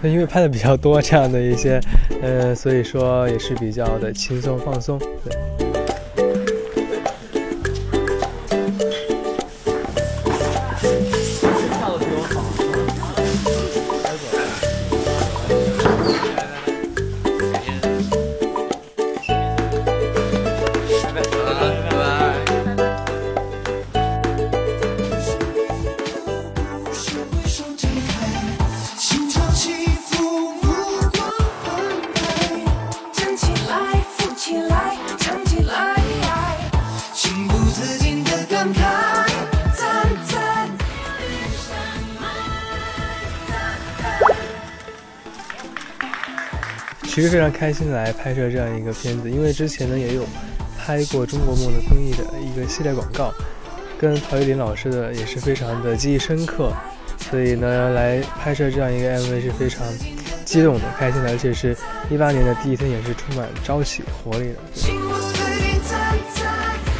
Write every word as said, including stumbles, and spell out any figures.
因为拍的比较多这样的一些，呃，所以说也是比较的轻松放松，对。其实非常开心来拍摄这样一个片子，因为之前呢也有拍过中国梦的综艺的一个系列广告，跟陶玉林老师的也是非常的记忆深刻，所以呢来拍摄这样一个 M V 是非常激动的、开心的，而且是一八年的第一天，也是充满朝气活力的。